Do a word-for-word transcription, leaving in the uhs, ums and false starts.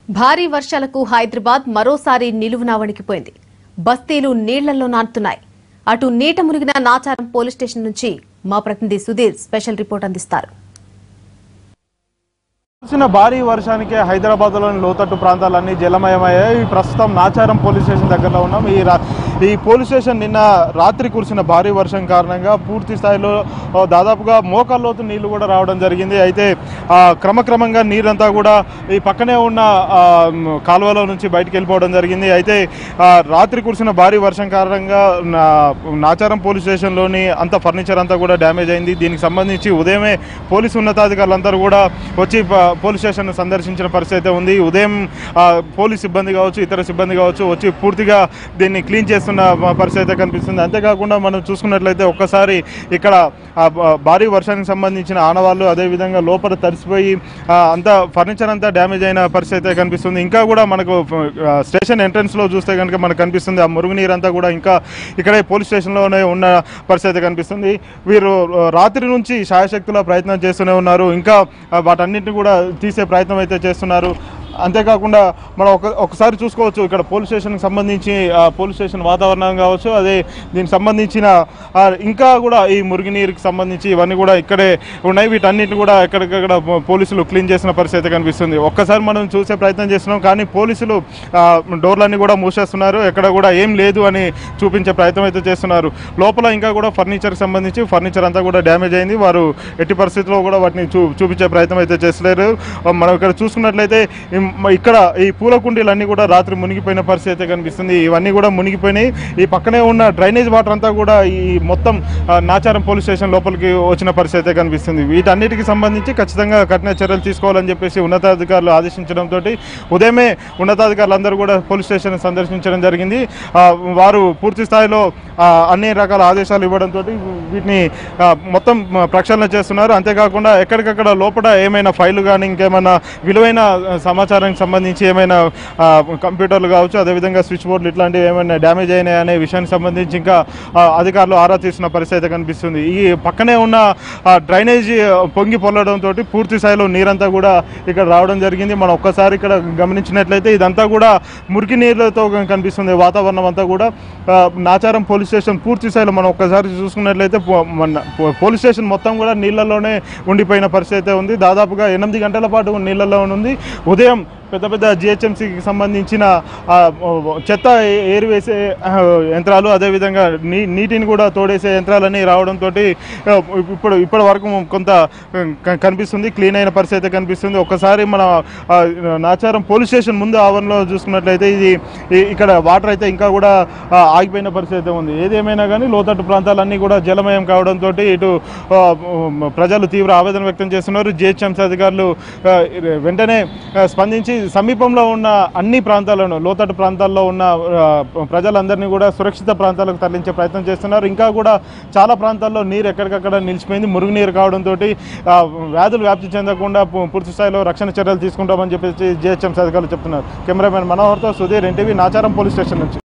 భారీ వర్షాలకు హైదరాబాద్ మరోసారి నిలువునా వణికిపోయింది. బస్తీలు నీళ్లలో నానుతున్నాయి. అటు నీట మునిగిన నాచారం పోలీస్ స్టేషన్ నుంచి మా ప్రతినిధి సుధీర్ స్పెషల్ రిపోర్ట్ అందిస్తారు. కురిసిన భారీ వర్షానికి హైదరాబాద్లోని లోతట్టు ప్రాంతాలన్నీ జలమయమయ్యాయి. ప్రస్తుతం నాచారం పోలీస్ స్టేషన్ దగ్గరలో ఉన్నాం. ఈ ఈ పోలీస్ స్టేషన్ నిన్న రాత్రి కురిసిన భారీ వర్షం కారణంగా పూర్తి స్థాయిలో దాదాపుగా మోకాల్లోతు నీళ్లు కూడా రావడం జరిగింది. అయితే క్రమక్రమంగా నీరంతా కూడా ఈ పక్కనే ఉన్న కాలువలో నుంచి బయటికి వెళ్ళిపోవడం జరిగింది. అయితే రాత్రి కురిసిన భారీ వర్షం కారణంగా నాచారం పోలీస్ స్టేషన్లోని అంత ఫర్నిచర్ అంతా కూడా డ్యామేజ్ అయింది. దీనికి సంబంధించి ఉదయమే పోలీసు ఉన్నతాధికారులందరూ కూడా వచ్చి పోలీస్ స్టేషన్ సందర్శించిన పరిస్థితి అయితే ఉంది. ఉదయం పోలీస్ సిబ్బంది కావచ్చు, ఇతర సిబ్బంది కావచ్చు వచ్చి పూర్తిగా దీన్ని క్లీన్ చేస్తున్న పరిస్థితి అయితే కనిపిస్తుంది. అంతేకాకుండా మనం చూసుకున్నట్లయితే ఒక్కసారి ఇక్కడ భారీ వర్షానికి సంబంధించిన ఆనవాళ్ళు, అదేవిధంగా లోపల తడిసిపోయి అంతా ఫర్నిచర్ అంతా డ్యామేజ్ అయిన పరిస్థితి అయితే కనిపిస్తుంది. ఇంకా కూడా మనకు స్టేషన్ ఎంట్రన్స్లో చూస్తే కనుక మనకు కనిపిస్తుంది ఆ మురుగునీరు అంతా కూడా ఇంకా ఇక్కడే పోలీస్ స్టేషన్లోనే ఉన్న పరిస్థితి కనిపిస్తుంది. వీరు రాత్రి నుంచి శాయశక్తుల ప్రయత్నం చేస్తూనే ఉన్నారు. ఇంకా వాటన్నింటినీ కూడా తీసే ప్రయత్నం అయితే చేస్తున్నారు. అంతేకాకుండా మనం ఒక ఒకసారి చూసుకోవచ్చు ఇక్కడ పోలీస్ స్టేషన్కి సంబంధించి పోలీస్ స్టేషన్ వాతావరణం కావచ్చు, అదే దీనికి సంబంధించిన ఇంకా కూడా ఈ మురుగునీరుకి సంబంధించి ఇవన్నీ కూడా ఇక్కడే ఉన్నాయి. వీటన్నిటిని కూడా ఎక్కడికక్కడ పోలీసులు క్లీన్ చేసిన పరిస్థితి కనిపిస్తుంది. ఒక్కసారి మనం చూసే ప్రయత్నం చేస్తున్నాం, కానీ పోలీసులు డోర్లన్నీ కూడా మూసేస్తున్నారు. ఎక్కడ కూడా ఏం లేదు అని చూపించే ప్రయత్నం అయితే చేస్తున్నారు. లోపల ఇంకా కూడా ఫర్నిచర్కి సంబంధించి ఫర్నిచర్ అంతా కూడా డ్యామేజ్ అయింది. వారు ఎట్టి పరిస్థితుల్లో కూడా వాటిని చూ చూపించే ప్రయత్నం అయితే చేస్తలేరు. మనం ఇక్కడ చూసుకున్నట్లయితే ఇక్కడ ఈ పూల కుండీలన్నీ కూడా రాత్రి మునిగిపోయిన పరిస్థితి అయితే కనిపిస్తుంది. ఇవన్నీ కూడా మునిగిపోయినాయి. ఈ పక్కనే ఉన్న డ్రైనేజ్ వాటర్ అంతా కూడా ఈ మొత్తం నాచారం పోలీస్ స్టేషన్ లోపలికి వచ్చిన పరిస్థితి అయితే కనిపిస్తుంది. వీటన్నిటికి సంబంధించి ఖచ్చితంగా కఠిన చర్యలు తీసుకోవాలని చెప్పేసి ఉన్నతాధికారులు ఆదేశించడంతో ఉదయమే ఉన్నతాధికారులు అందరూ కూడా పోలీస్ స్టేషన్ సందర్శించడం జరిగింది. వారు పూర్తి స్థాయిలో అన్ని రకాల ఆదేశాలు ఇవ్వడంతో వీటిని మొత్తం ప్రక్షాళన చేస్తున్నారు. అంతేకాకుండా ఎక్కడికక్కడ లోపల ఏమైనా ఫైలు కానీ ఇంకేమైనా విలువైన సమాచారానికి సంబంధించి ఏమైనా కంప్యూటర్లు కావచ్చు, అదేవిధంగా స్విచ్ బోర్డులు ఇట్లాంటివి ఏమైనా డ్యామేజ్ అయినాయి అనే విషయానికి సంబంధించి ఇంకా అధికారులు ఆరా తీసిన పరిస్థితి కనిపిస్తుంది. ఈ పక్కనే ఉన్న డ్రైనేజీ పొంగి పొల్లడంతో పూర్తి స్థాయిలో నీరంతా కూడా ఇక్కడ రావడం జరిగింది. మనం ఒక్కసారి ఇక్కడ గమనించినట్లయితే ఇదంతా కూడా మురికి నీళ్ళతో కనిపిస్తుంది. వాతావరణం అంతా కూడా నాచారం పోలీస్ స్టేషన్ పూర్తి స్థాయిలో మనం ఒక్కసారి చూసుకున్నట్లయితే పోలీస్ స్టేషన్ మొత్తం కూడా నీళ్ళలోనే ఉండిపోయిన పరిస్థితి ఉంది. దాదాపుగా ఎనిమిది గంటల పాటు నీళ్ళలో ఉంది. ఉదయం పెద్ద పెద్ద జిహెచ్ఎంసీకి సంబంధించిన చెత్త ఏరివేసే యంత్రాలు, అదేవిధంగా నీ నీటిని కూడా తోడేసే యంత్రాలన్నీ రావడంతో ఇప్పుడు ఇప్పటి వరకు కొంత కనిపిస్తుంది, క్లీన్ అయిన పరిస్థితి కనిపిస్తుంది. ఒక్కసారి మన నాచారం పోలీస్ స్టేషన్ ముందు ఆవరణలో చూసుకున్నట్లయితే ఇది ఇక్కడ వాటర్ అయితే ఇంకా కూడా ఆగిపోయిన పరిస్థితి ఉంది. ఏదేమైనా కానీ లోతట్టు ప్రాంతాలన్నీ కూడా జలమయం కావడంతో ఇటు ప్రజలు తీవ్ర ఆవేదన వ్యక్తం చేస్తున్నారు. జిహెచ్ఎంసీ అధికారులు వెంటనే స్పందించి సమీపంలో ఉన్న అన్ని ప్రాంతాలను, లోతట్టు ప్రాంతాల్లో ఉన్న ప్రజలందరినీ కూడా సురక్షిత ప్రాంతాలకు తరలించే ప్రయత్నం చేస్తున్నారు. ఇంకా కూడా చాలా ప్రాంతాల్లో నీరు ఎక్కడికక్కడ నిలిచిపోయింది. మురుగునీరు కావడంతో వ్యాధులు వ్యాప్తి చెందకుండా పూర్తి స్థాయిలో రక్షణ చర్యలు తీసుకుంటామని చెప్పేసి జిహెచ్ఎంసీ అధికారులు చెప్తున్నారు. కెమెరామెన్ మనోహర్తో Sudheer, NTV, Nacharam police station నుంచి.